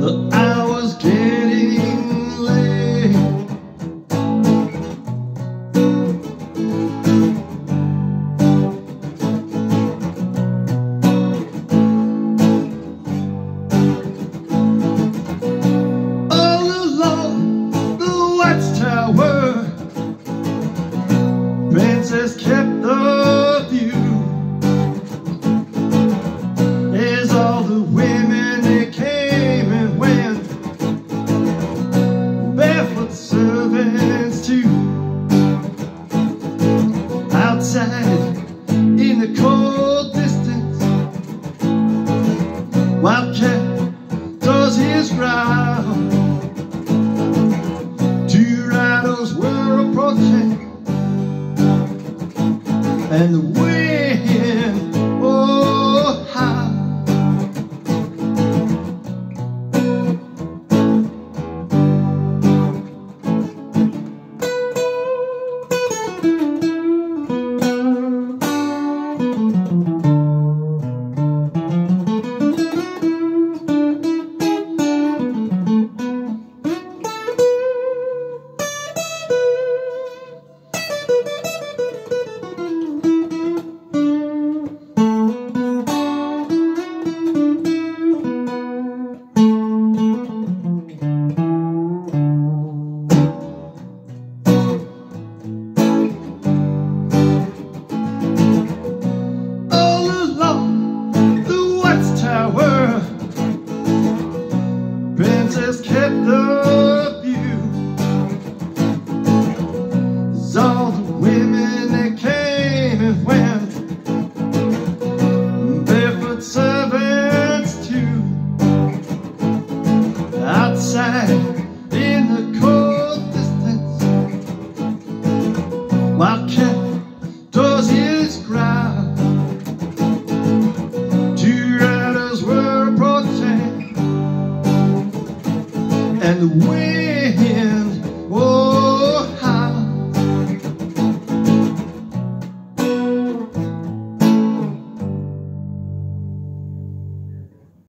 The hour's getting late. All along the Watchtower, Princess kept the view. As all the women they came and went, barefoot servants too. Outside in the cold distance, Wildcat does his round. Two riders were approaching, and the wind, oh how. Princess kept the view. As all the women that came and went, barefoot servants too. Outside in the cold distance, Wildcat does his ground. Two riders were approaching, and the wind